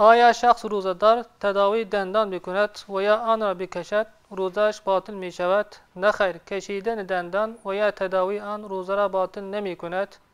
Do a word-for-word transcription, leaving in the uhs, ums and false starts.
آیا شخص روزه‌دار تداوی دندان بکند و یا آن را بکشد روزه‌اش باطل می شود؟ نه خیر، کشیدن دندان و یا تداوی آن روزه را باطل نمی کند.